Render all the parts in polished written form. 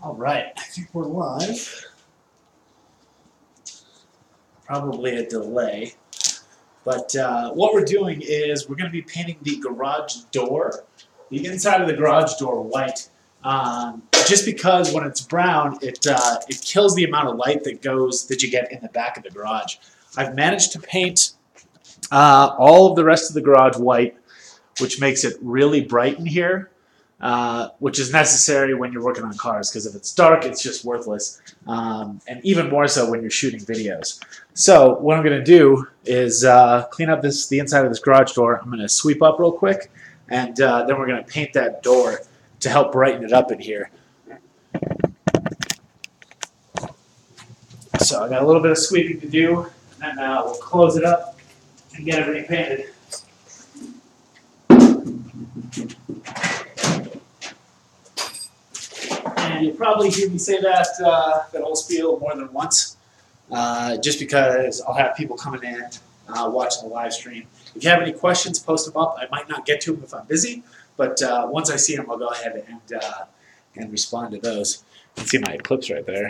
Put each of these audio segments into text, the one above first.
All right, I think we're live. Probably a delay. But what we're doing is we're going to be painting the garage door, the inside of the garage door white. Just because when it's brown, it kills the amount of light that you get in the back of the garage. I've managed to paint all of the rest of the garage white, which makes it really bright in here. Which is necessary when you're working on cars, because if it's dark, it's just worthless, and even more so when you're shooting videos. So what I'm going to do is clean up the inside of this garage door. I'm going to sweep up real quick, and then we're going to paint that door to help brighten it up in here. So I got a little bit of sweeping to do, and then we'll close it up and get everything painted. And you'll probably hear me say that whole spiel more than once, just because I'll have people coming in, watching the live stream. If you have any questions, post them up. I might not get to them if I'm busy, but once I see them, I'll go ahead and respond to those. You can see my clips right there.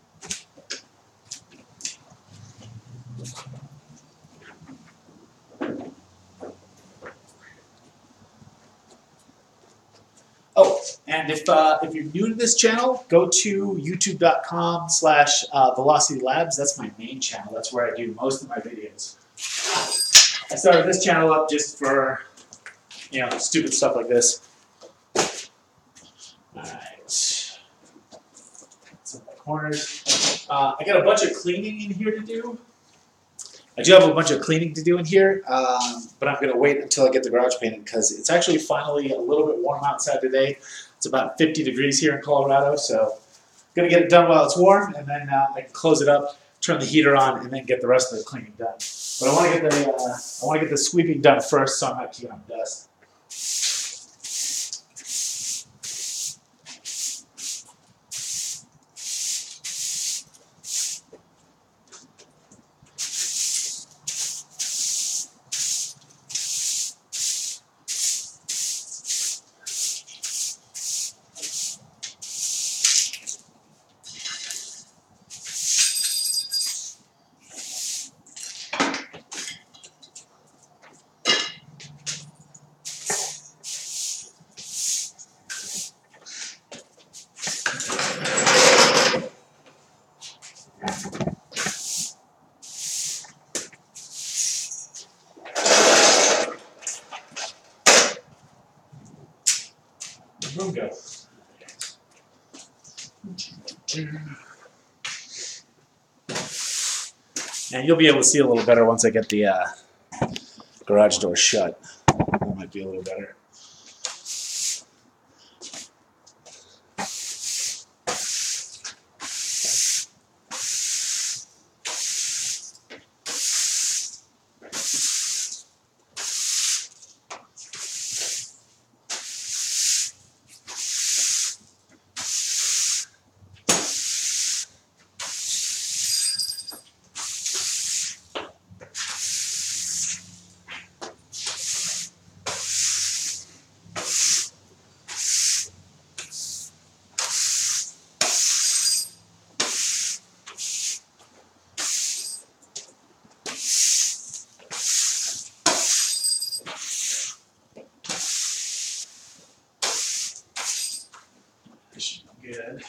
Oh, and if you're new to this channel, go to youtube.com/Velocity Labs. That's my main channel. That's where I do most of my videos. I started this channel up just for, stupid stuff like this. All right. Some of the corners. I got a bunch of cleaning in here to do. I do have a bunch of cleaning to do in here, but I'm going to wait until I get the garage painted because it's actually finally a little bit warm outside today. It's about 50 degrees here in Colorado, so I'm going to get it done while it's warm, and then I can close it up, turn the heater on, and then get the rest of the cleaning done. But I want to get the sweeping done first, so I'm not keeping on dust. Room go. And you'll be able to see a little better once I get the garage door shut. That might be a little better. Good.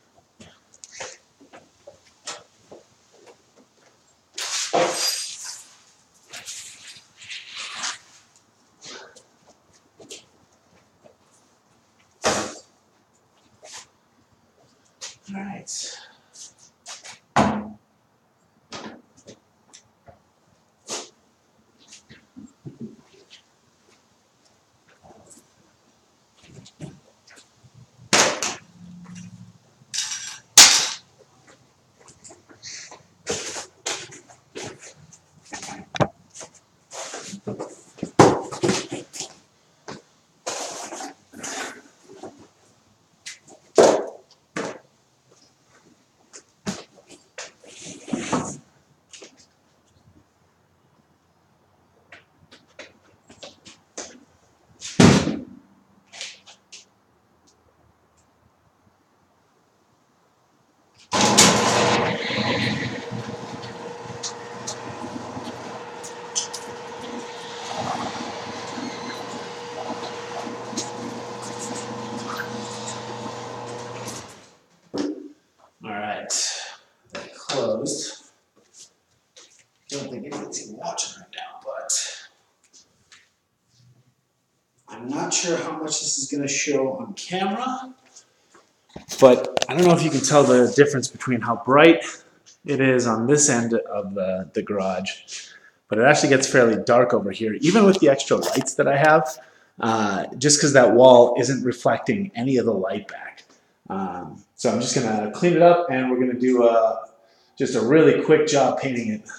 All right. All right, closed. Don't think anyone's even watching right now, but I'm not sure how much this is going to show on camera. But I don't know if you can tell the difference between how bright it is on this end of the garage, but it actually gets fairly dark over here, even with the extra lights that I have, just because that wall isn't reflecting any of the light back. So I'm just gonna clean it up, and we're gonna do just a really quick job painting it.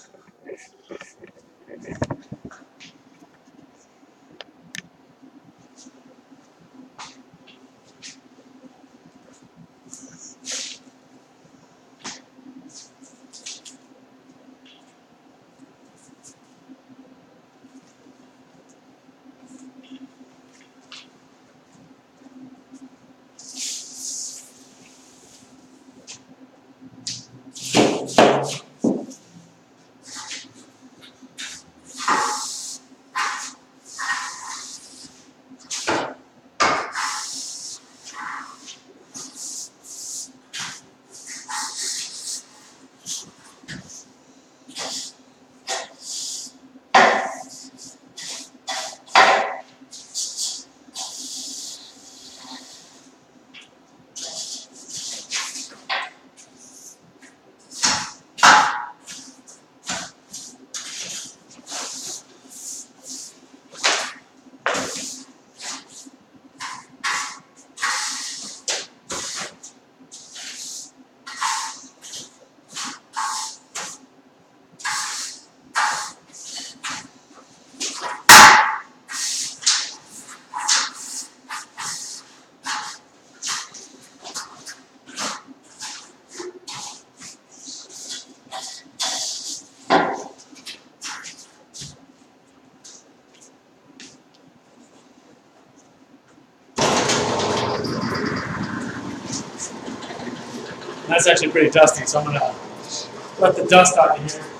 That's actually pretty dusty, so I'm gonna let the dust out of here.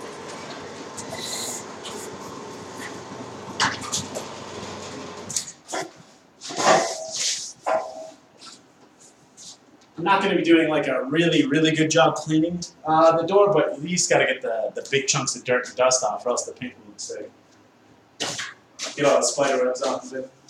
I'm not going to be doing like a really, really good job cleaning the door, but at least got to get the big chunks of dirt and dust off, or else the paint won't stay. Get all the spider webs off of it.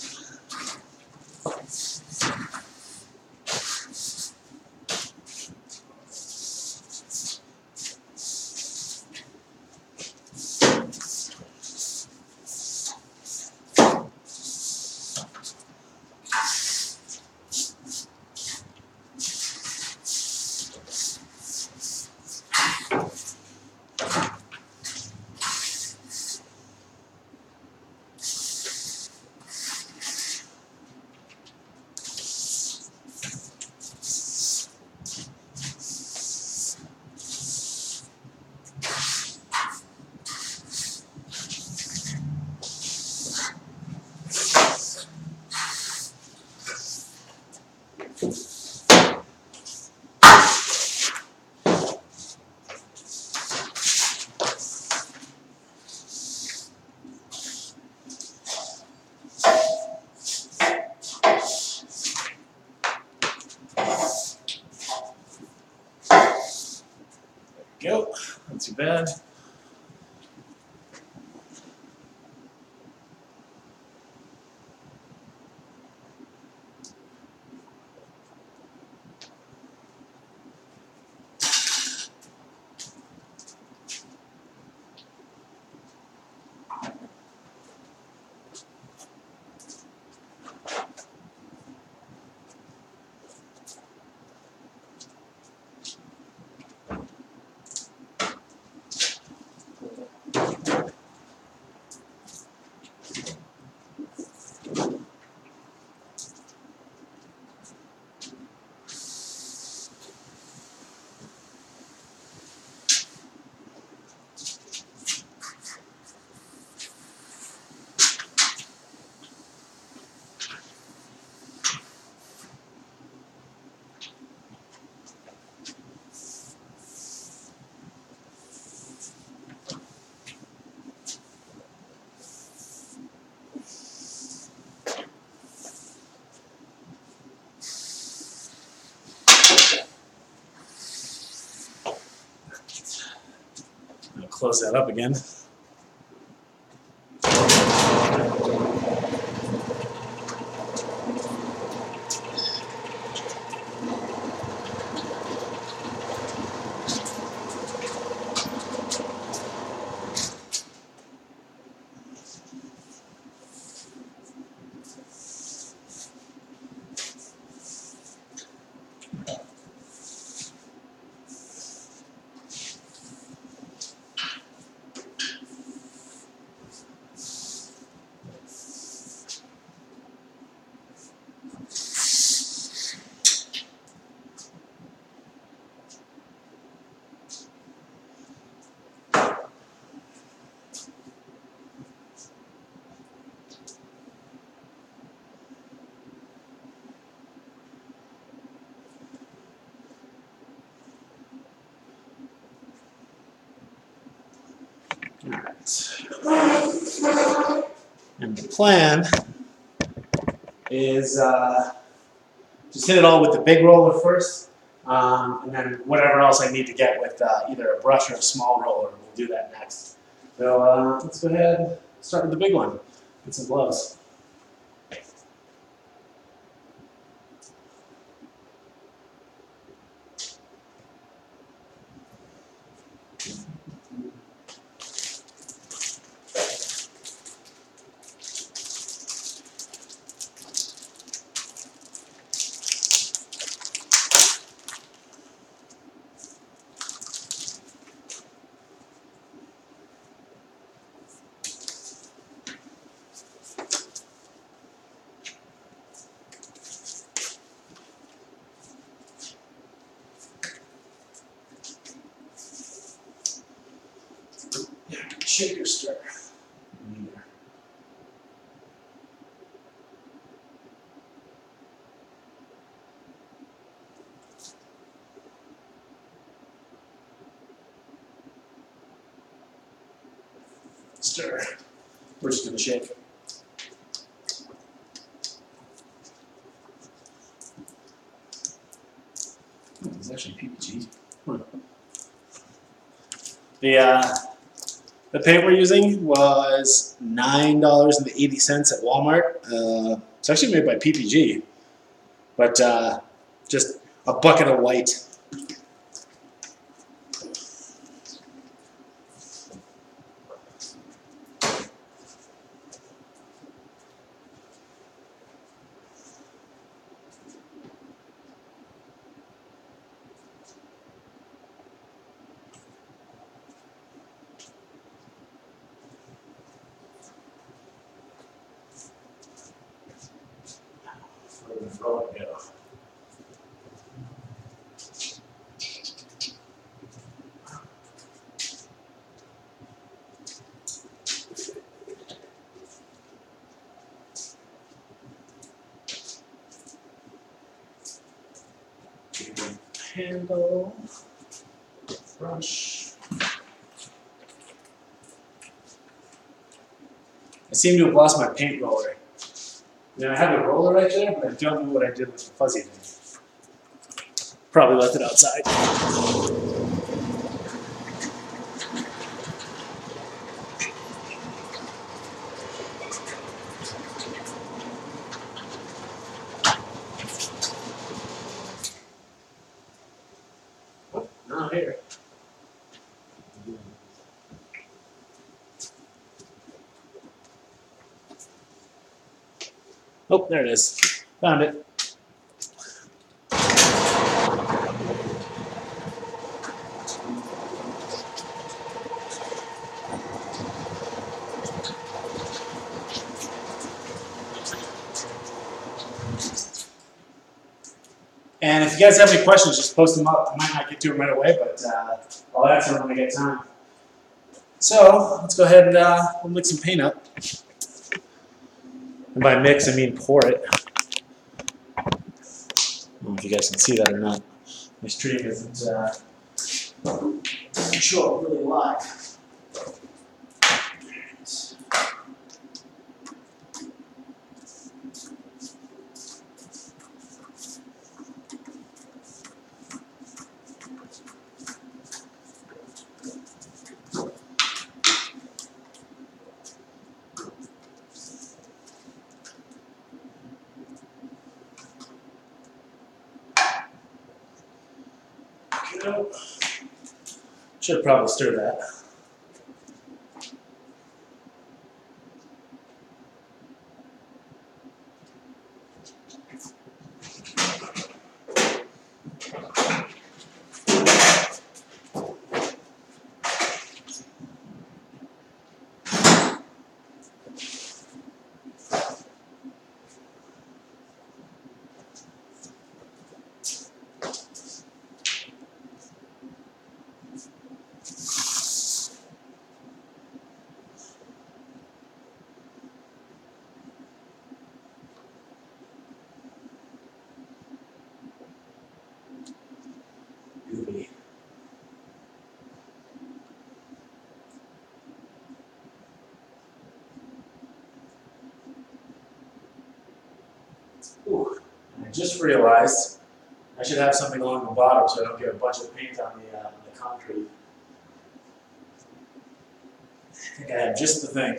Go. Not too bad. close that up again. Alright. And the plan is just hit it all with the big roller first, and then whatever else I need to get with either a brush or a small roller, we'll do that next. So let's go ahead and start with the big one. Get some gloves. Shaker stir. Stir. We're just going to shake. It's actually PPG. The paint we're using was $9.80 at Walmart. It's actually made by PPG, but just a bucket of white. Roll it go. Handle, brush. I seem to have lost my paint roller. I have a roller right there, but I don't know what I did with the fuzzy thing. Probably left it outside. Oh, not here. Oh, there it is. Found it. And if you guys have any questions, just post them up. I might not get to them right away, but I'll answer them when I get time. So let's go ahead and we'll mix some paint up. And by mix, I mean pour it. I don't know if you guys can see that or not. My stream doesn't show up really live. Nope. Should probably stir that. Gooey. Ooh, and I just realized I should have something along the bottom so I don't get a bunch of paint on the concrete. I think I have just the thing.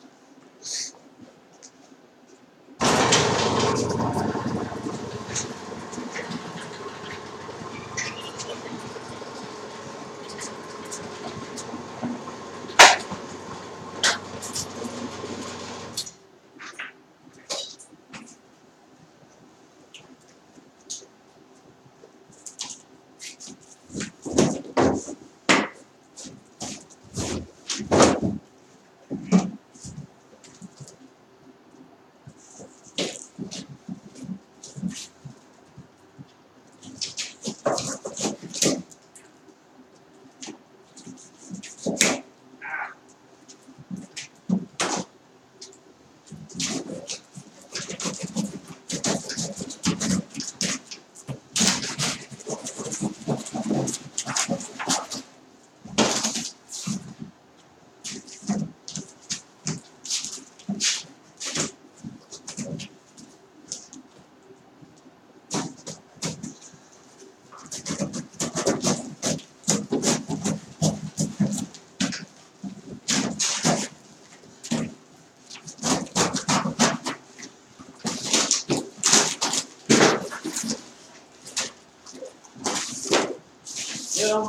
Yeah.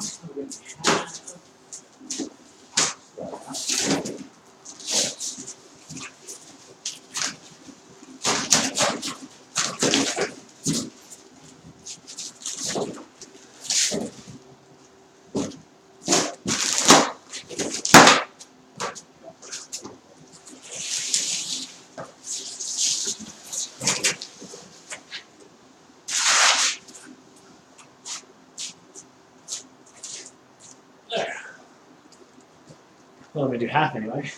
There. Well, let me do half anyway.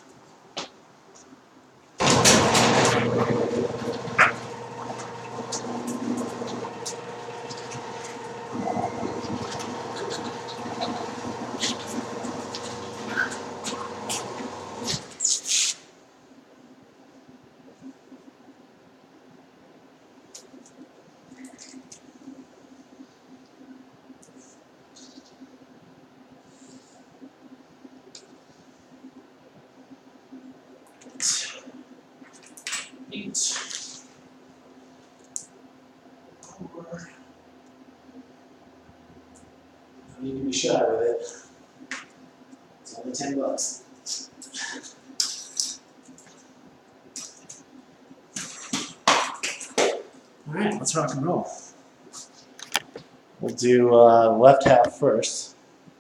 Eight. 4. I need to be shy with it. It's only $10. All right, let's rock and roll. We'll do left half first.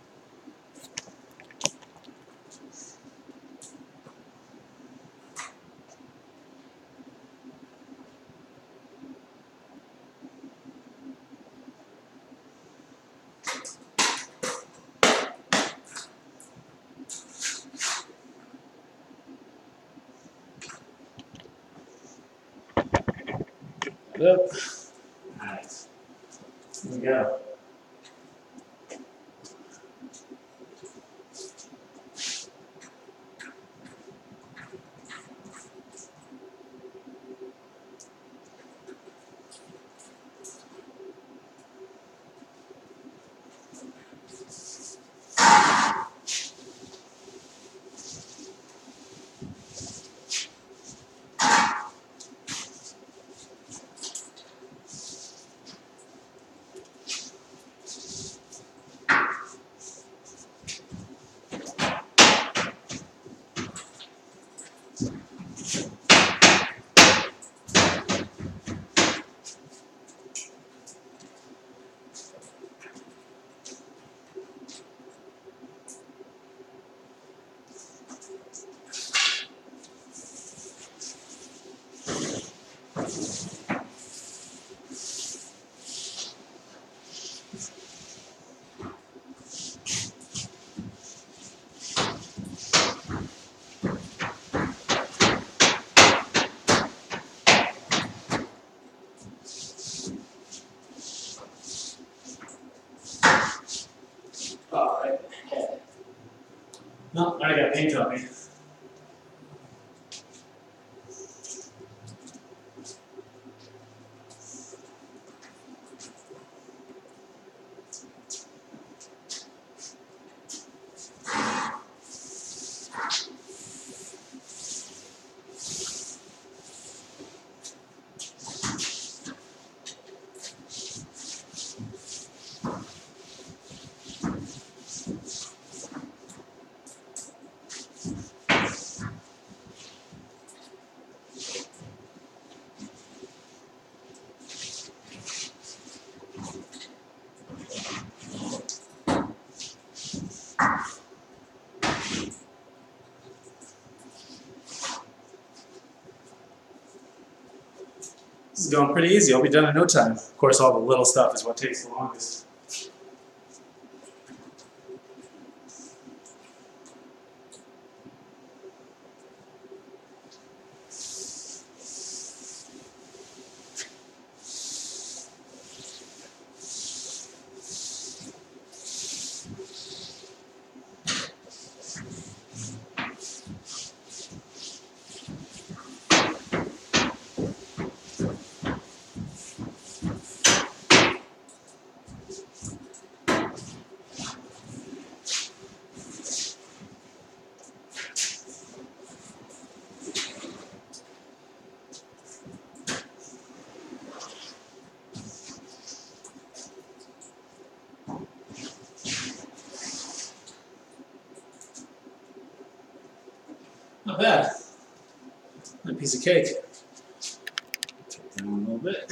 Yep. Nice. Here we go. Oh, I got paint on me. This is going pretty easy. I'll be done in no time. Of course, all the little stuff is what takes the longest. Not bad. A piece of cake. Take down a little bit.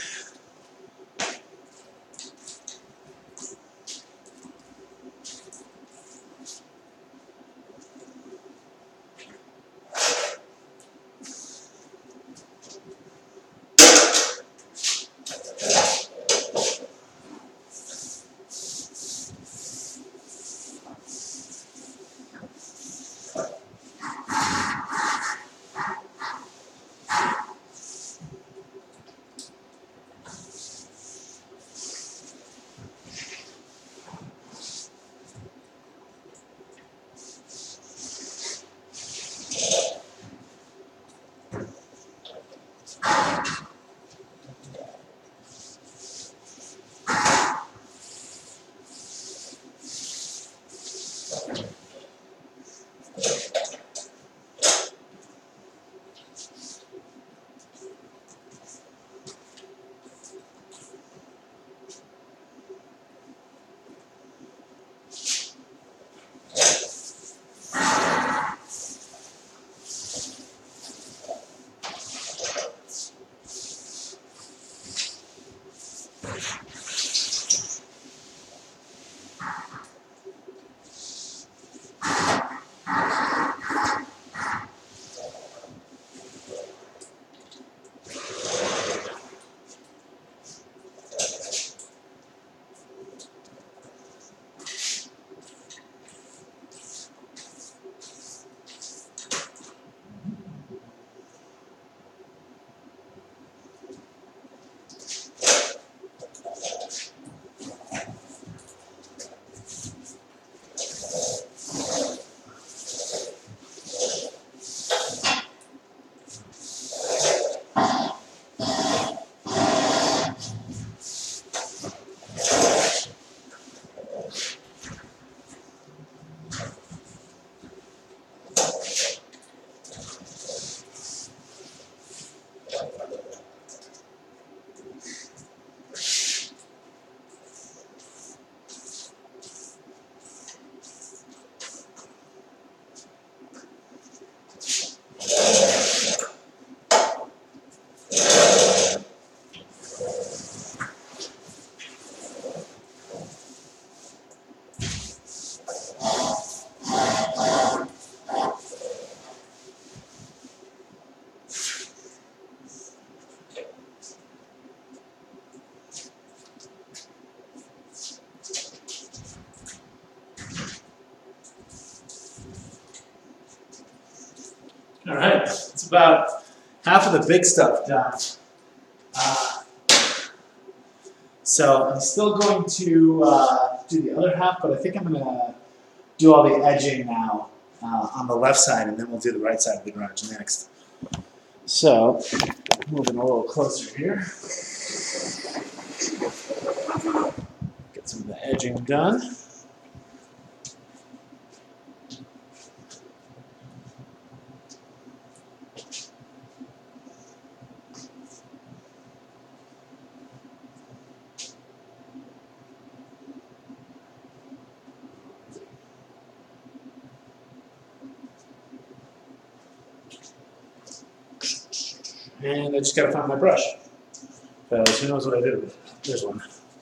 All right, it's about half of the big stuff done. So I'm still going to do the other half, but I think I'm going to do all the edging now on the left side, and then we'll do the right side of the garage next. So, moving a little closer here. Get some of the edging done. And I just gotta find my brush. Because who knows what I did with it. There's one.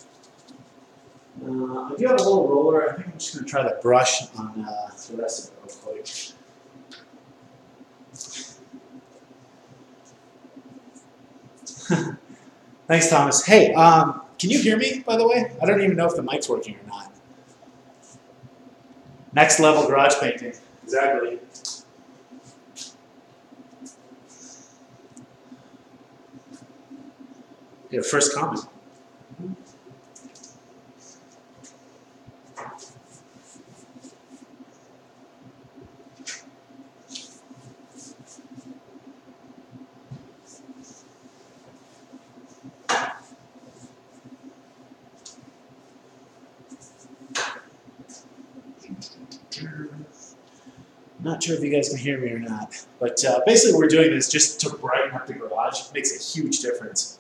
I do have a little roller. I think I'm just gonna try the brush on the rest of it real quick. Thanks, Thomas. Hey, can you hear me, by the way? I don't even know if the mic's working or not. Next level garage painting. Exactly. Your first comment. Not sure if you guys can hear me or not, but basically we're doing this just to brighten up the garage. It makes a huge difference.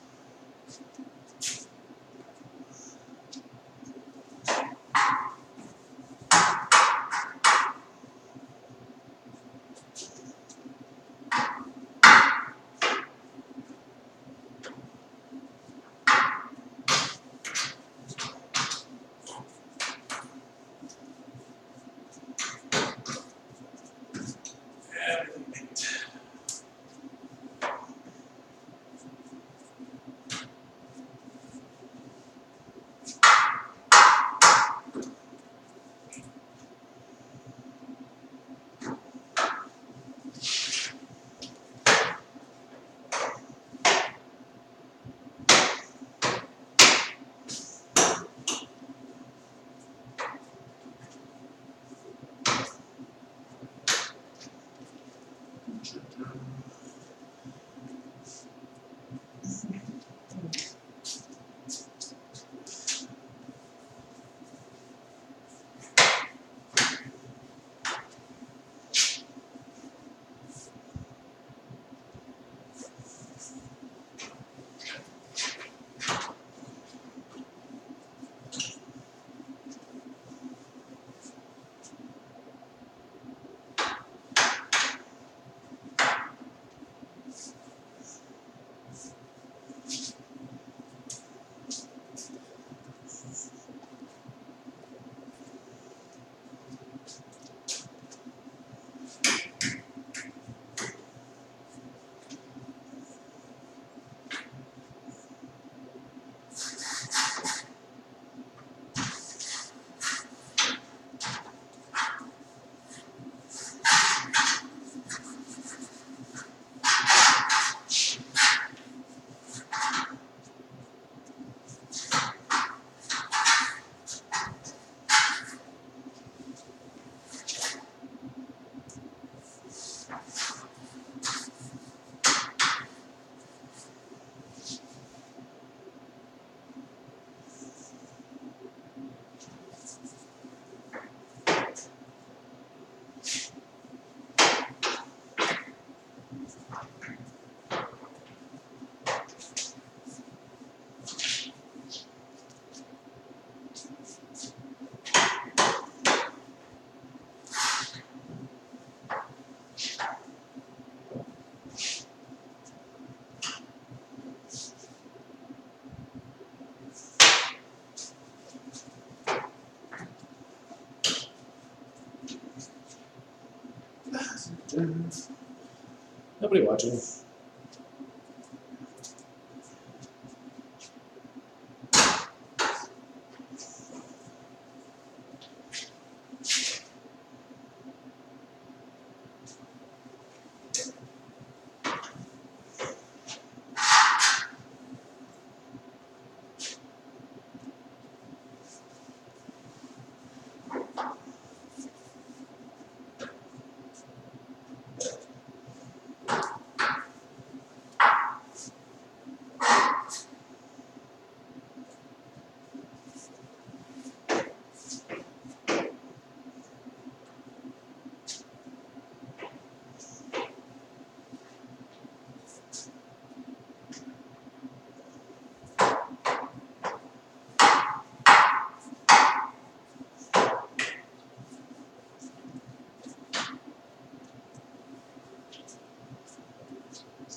Nobody watching.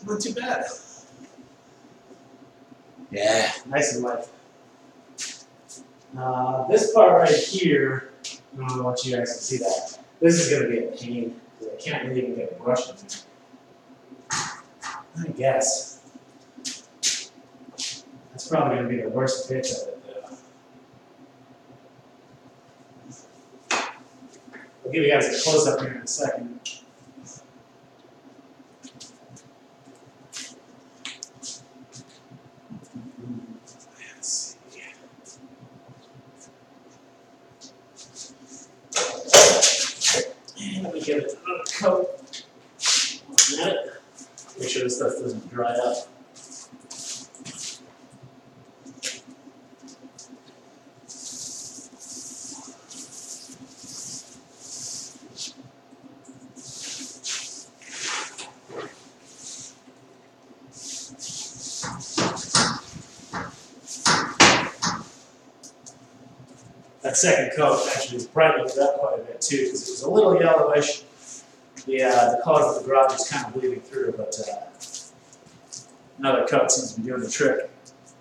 Not too bad. Yeah, nice and light. This part right here, I don't want you guys to see that. This is going to be a pain. I can't really even get a brush in there. I guess. That's probably going to be the worst pitch of it, though. I'll give you guys a close-up here in a second. Let's see. And let me give it another coat on that. Make sure this stuff doesn't dry up. That second coat actually brightened it up quite a bit too, because it was a little yellowish. The color of the garage is kind of bleeding through, but another coat seems to be doing the trick.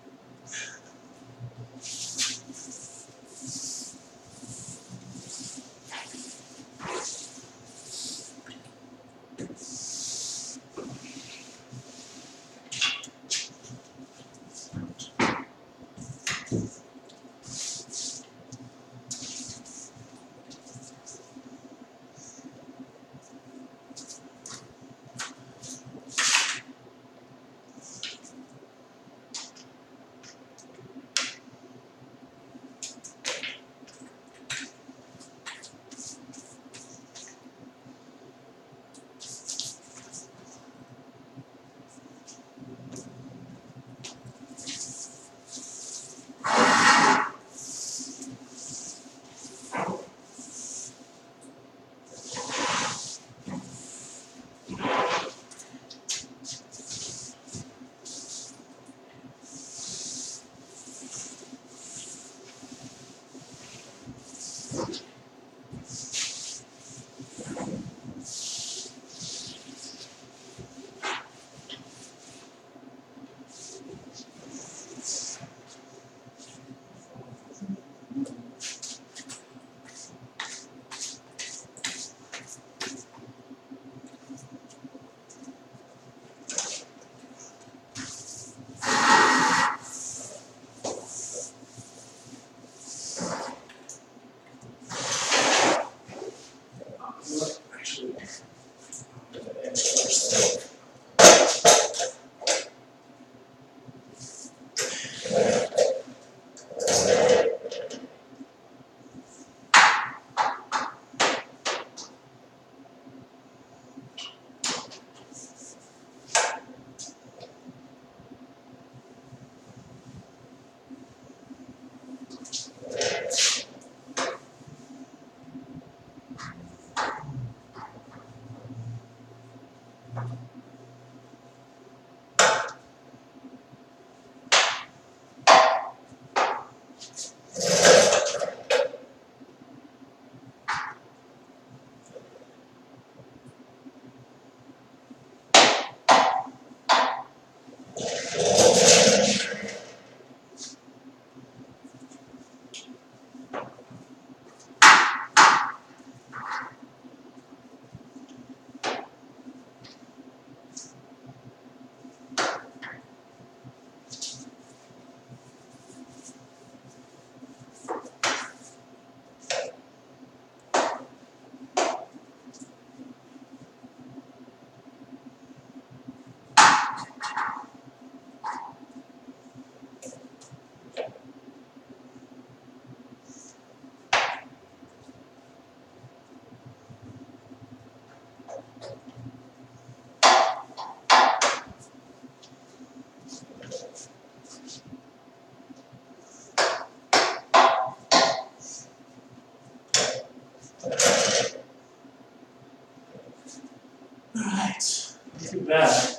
Alright, not too bad.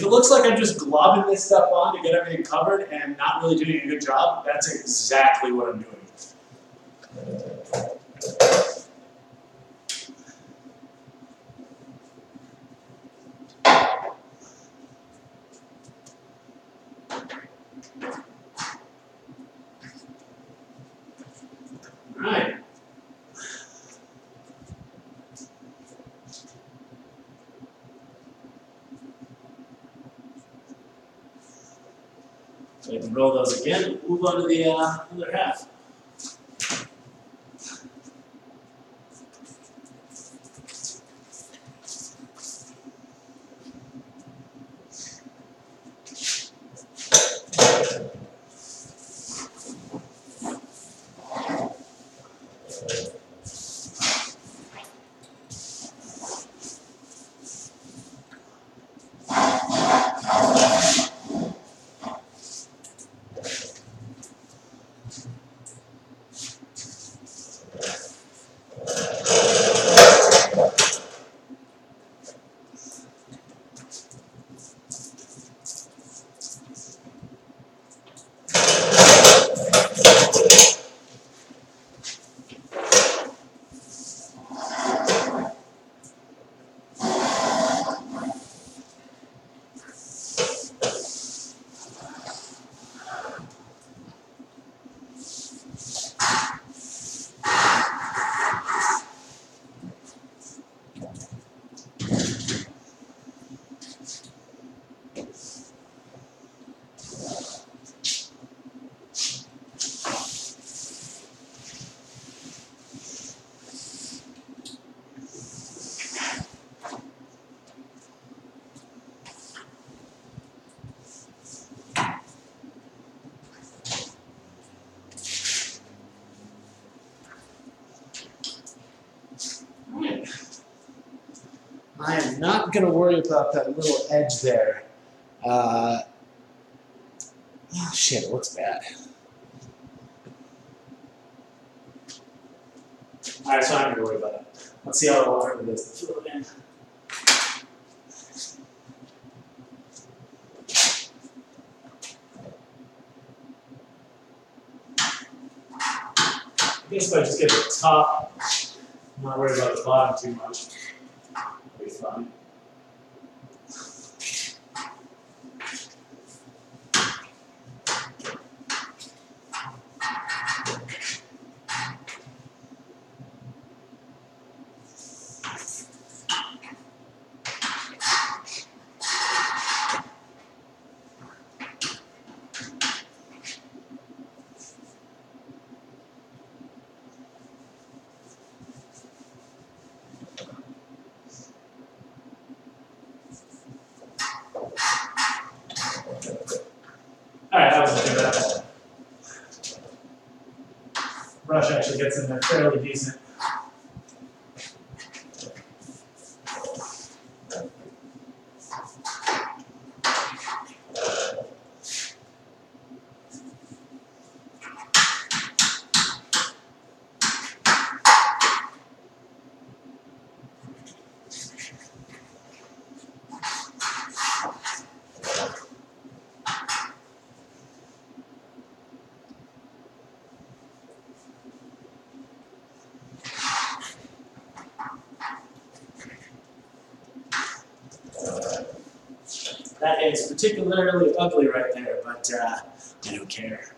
If it looks like I'm just globbing this stuff on to get everything covered and not really doing a good job, that's exactly what I'm doing. All right. So you can roll those again, move on to the other half. I am not going to worry about that little edge there. Oh shit, it looks bad. Alright, so I'm not going to worry about it. Let's see how hard it is to fill it in. I guess if I just get the top, I'm not worried about the bottom too much. It'll be fine. Alright, that wasn't too bad. Brush actually gets in there fairly decent. That is particularly ugly right there, but I don't care.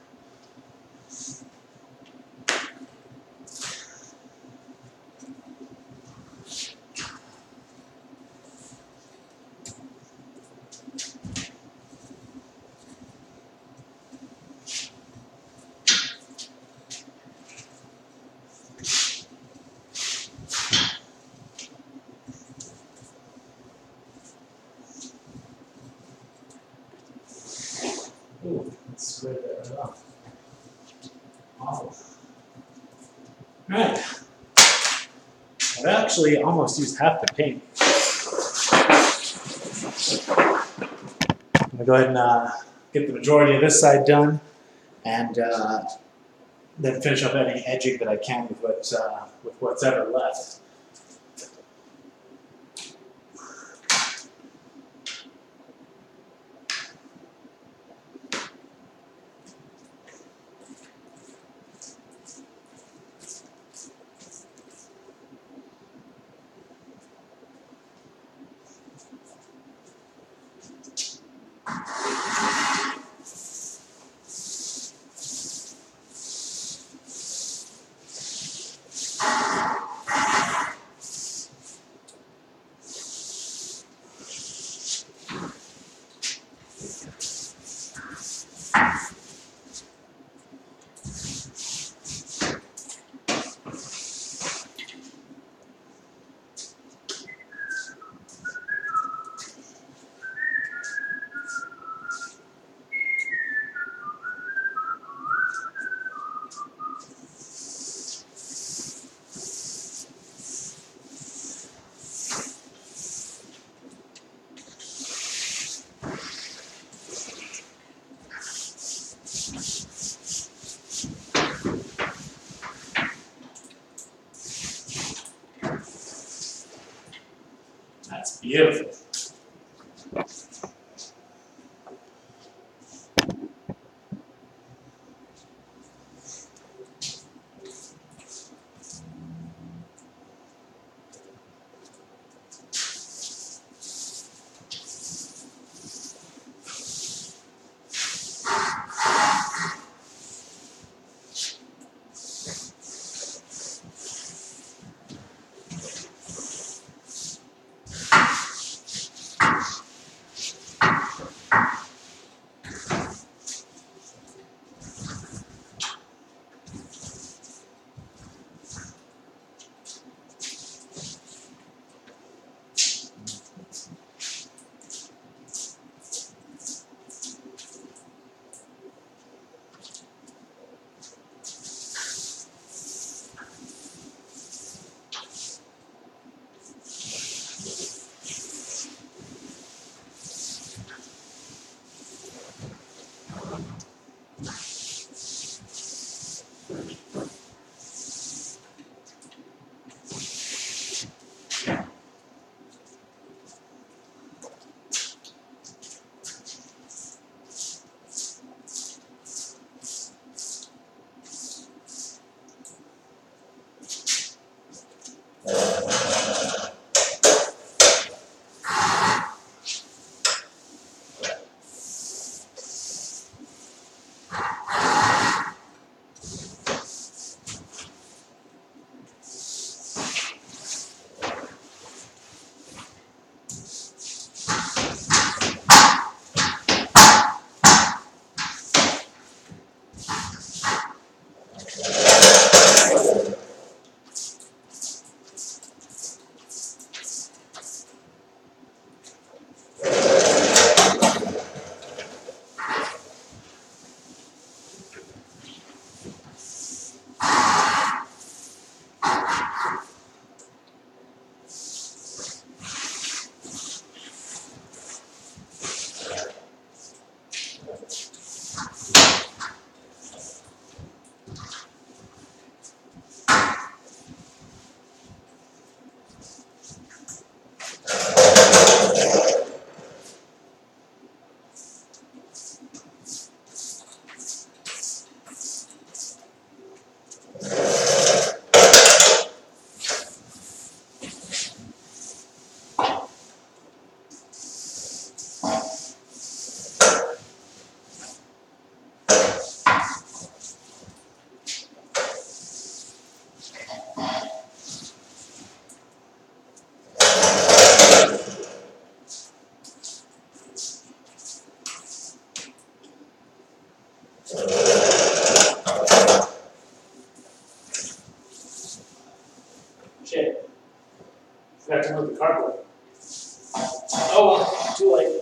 Ooh, let's spread that out. Awesome. Alright. I've actually almost used half the paint. I'm going to go ahead and get the majority of this side done, and then finish up any edging that I can with what's ever left. Beautiful. Shit. Forgot to move the cardboard. Oh well, too late.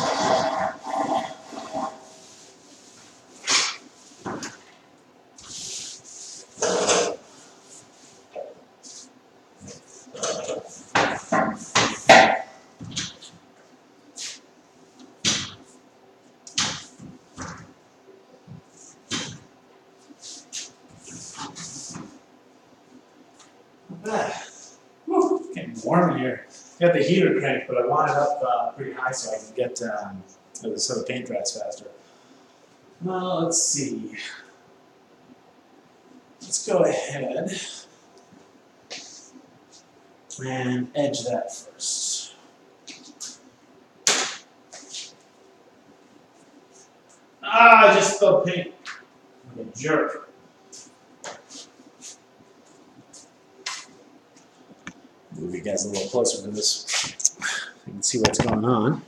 Whew, it's getting warm in here. Got the heater cranked, but I want it up pretty high so I can get so the paint dries faster. Well, let's see. Let's go ahead and edge that first. Ah, I just spilled paint. Like a jerk. Move you guys a little closer to this. You can see what's going on.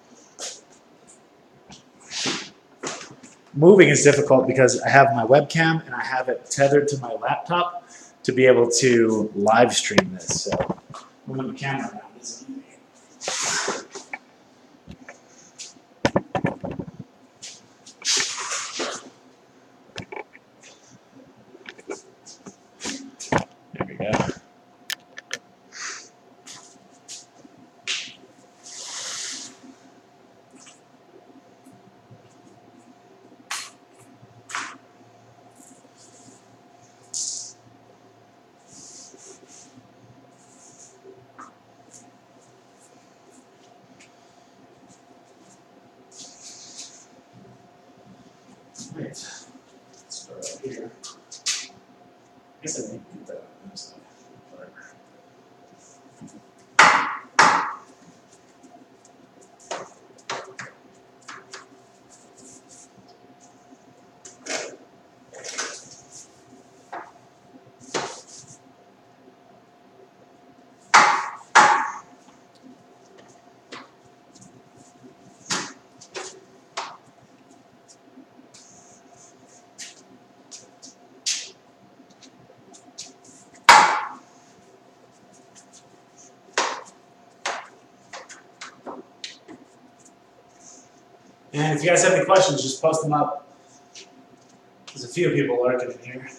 Moving is difficult because I have my webcam and I have it tethered to my laptop to be able to live stream this. So moving the camera around isn't easy. There we go. guess I need to put that on this side. Whatever. And if you guys have any questions, just post them up. There's a few people lurking in here.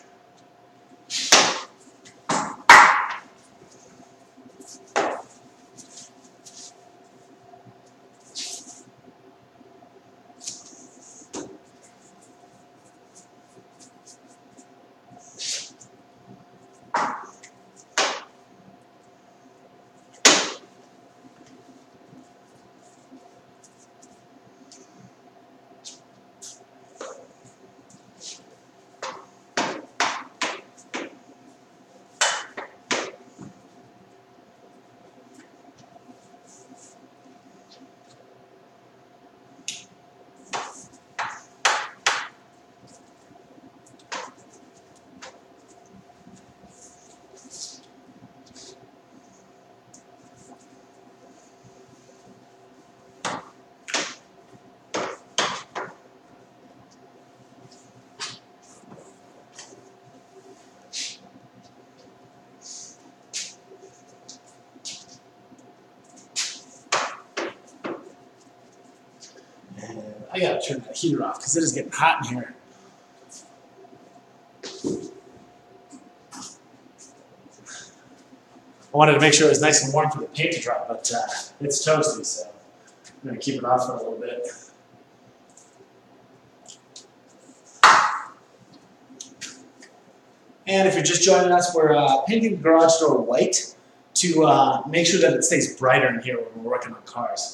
And I gotta turn that heater off because it is getting hot in here. I wanted to make sure it was nice and warm for the paint to dry, but it's toasty, so I'm gonna keep it off for a little bit. And if you're just joining us, we're painting the garage door white to make sure that it stays brighter in here when we're working on cars.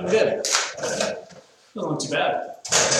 Good. Doesn't look too bad.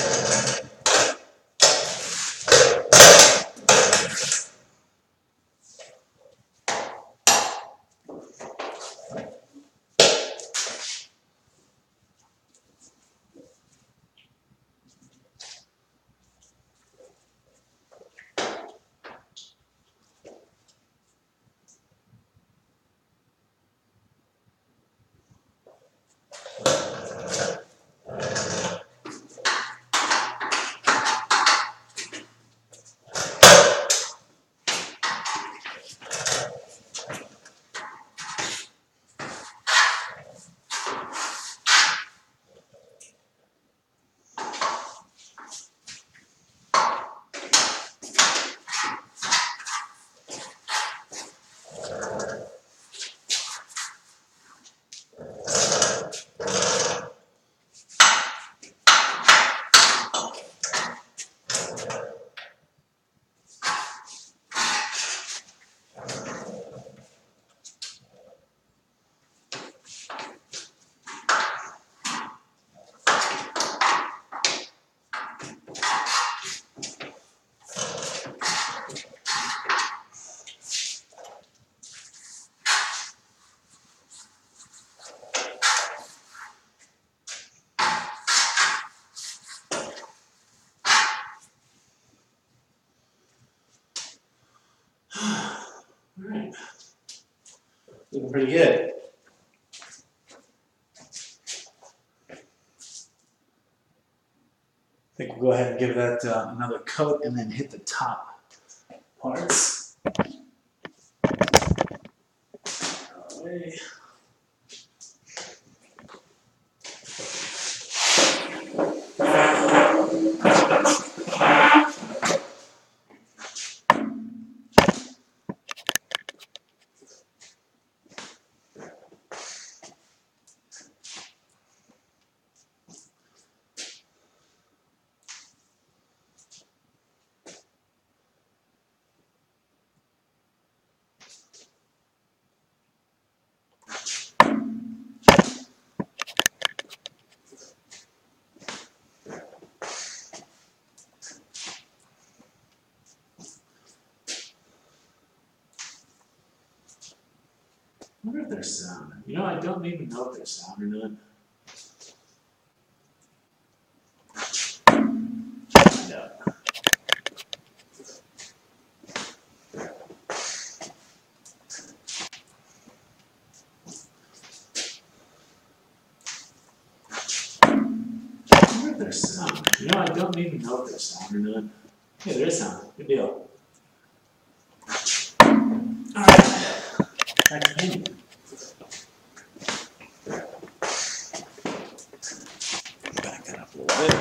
All right. Looking pretty good. I think we'll go ahead and give that another coat and then hit the top parts. Away. I wonder if there's sound. You know, I don't even know if there's sound or not. Find out. I wonder if there's sound. You know, I don't even know if there's sound or not. Yeah, there is sound. Good deal. All right. Back to painting. Back it up a little bit.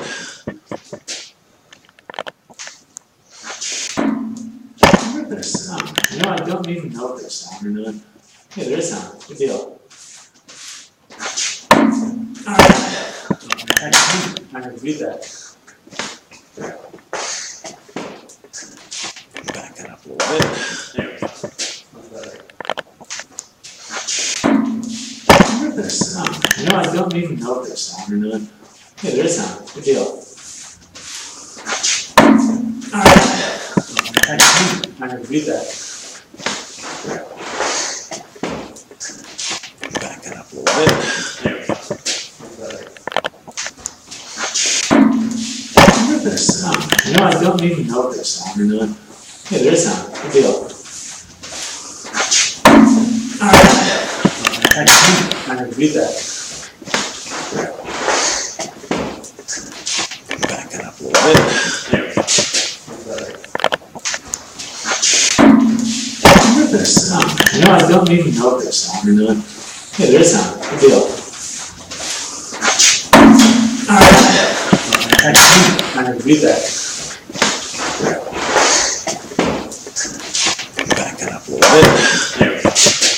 I wonder if there's sound. You know, I don't even know if there's sound or not. Yeah, there is sound. Good deal. All right. Back to painting. I'm going to read that. Back it up a little bit. There we go. There's sound. You know, I don't even know if there's sound or not. Yeah, there is sound. Good deal. All right. I'm going to read that. Back it up a little bit. There we go. There's sound. You know, I don't even know if there's sound or not. Yeah, there is sound. Good deal. All right. I'm going to read that. Back it up a little bit. There we go. There's sound. You know, I don't even know if there's sound or not. Yeah, there is sound. Good deal. All right. I'm going to read that. Back it up a little bit. There we go.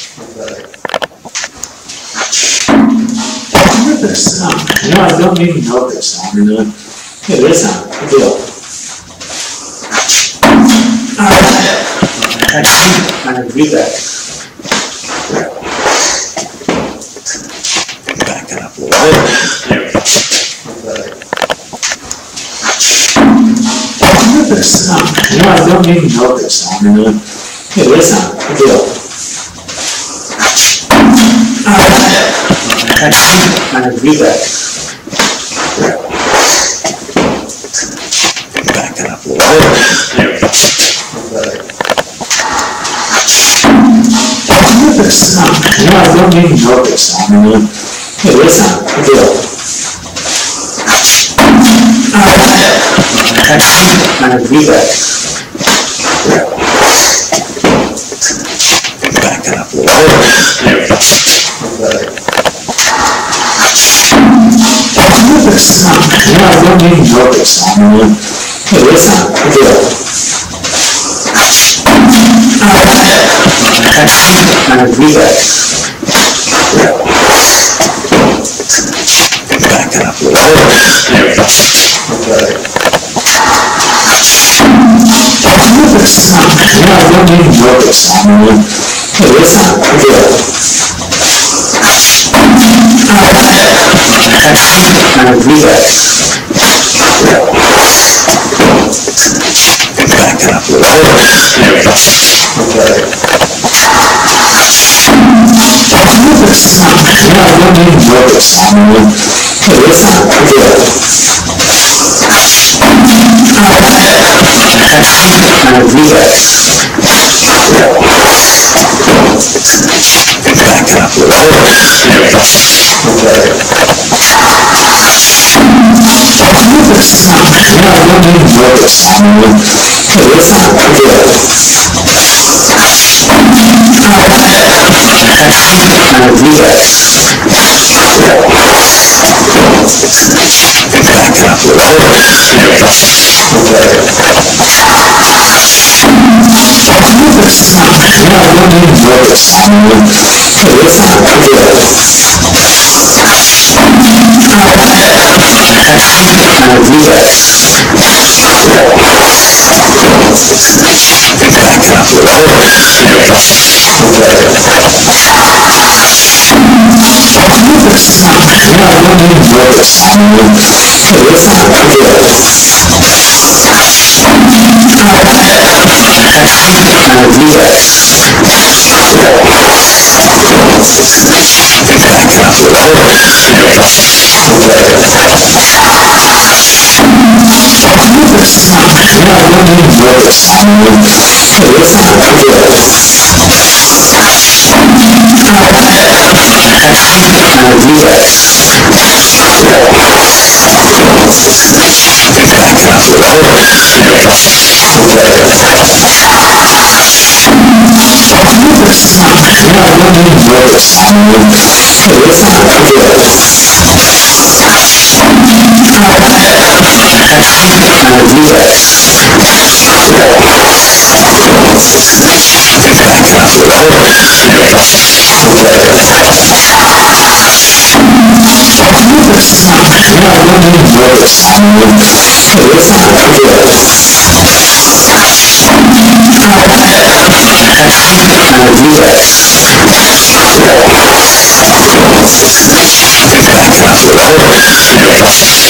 There's sound. You know, I don't even know if there's sound or not. Yeah, there is sound. Good deal. All right. I'm going to read that. Back it up a little bit. No, I don't even know this song. Hey, this song. Good deal. I'm going to do that. Back it up a little bit. There we go. This song. No, I don't even know this song. Hey, this song. Good deal. I'm going to do that. Back it up a little bit. There we go. This song. No, I don't even know this song. Hey, this song. Good deal. I'm going to do that. Back it up a little bit. There we go. This song. No, I don't even know this song. Hey, this song. Good deal. I'm going to do that. Back it up a little bit. There we go. This song. No, I don't even know this song. Hey, this song. Good deal. I'm going to do that. Back it up a little bit. There we go. This song. No, I don't even know this song. Hey, this song. Good deal. I'm going to do that. Back it up a little bit. There we go. This song. No, I don't even know this song. Hey, this song. Good deal. I'm going to do that. Back it up a little bit. There we go. This song. No, I don't even know this song. Hey, this song. Good deal. I'm going to do that. Back it up a little bit. There we go. This song. No, I don't even know this song. Hey, this song. Good deal. I'm going to do that. Back it up a little bit. There we go. This song. No, I don't even know this song. Hey, this song. Good deal. I'm going to do that. Back it up a little bit. There we go. This song. No, I don't even know this song. Hey, this song. Good deal. I'm going to do that. Back it up a little bit. There we go.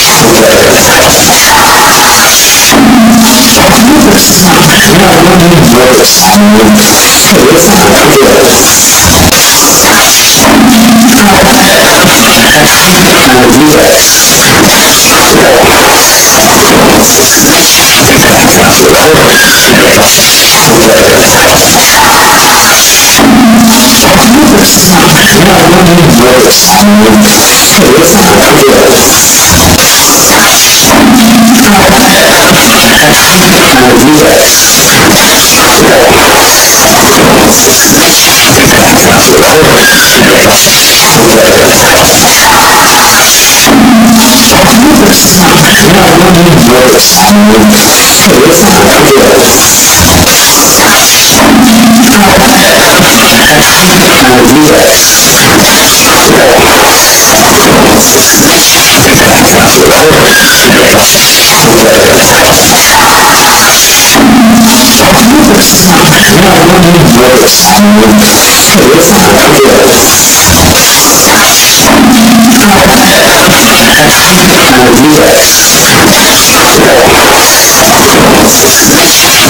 This song. No, I don't even know this song. Hey, this song. Good deal. I'm going to do that. Back it up a little bit. There we go. This song. No, I don't even know this song. Hey, this song. Good deal. I'm going to do that. Back it up a little bit. There we go. This song. No, I don't even know this song. Hey, this song. Good deal. I'm going to do that. Back it up a little bit. There we go. This song. No, I don't even know this song. Hey, this song. Good deal. I'm going to do that.